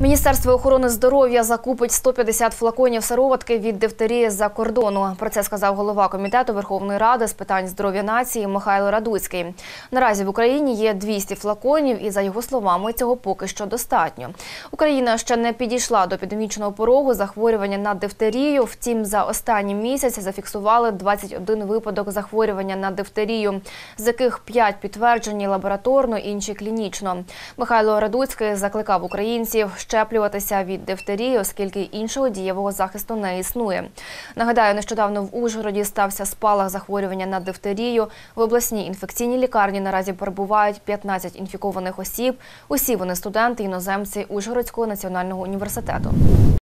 Міністерство охорони здоров'я закупить 150 флаконів сироватки від дифтерії з-за кордону. Про це сказав голова Комітету Верховної Ради з питань здоров'я нації Михайло Радуцький. Наразі в Україні є 200 флаконів і, за його словами, цього поки що достатньо. Україна ще не підійшла до епідемічного порогу захворювання на дифтерію. Втім, за останній місяць зафіксували 21 випадок захворювання на дифтерію, з яких 5 підтверджені лабораторно, інші клінічно. Михайло Радуцький закликав українців щеплюватися від дифтерії, оскільки іншого дієвого захисту не існує. Нагадаю, нещодавно в Ужгороді стався спалах захворювання на дифтерію. В обласній інфекційній лікарні наразі перебувають 15 інфікованих осіб. Усі вони студенти, іноземці Ужгородського національного університету.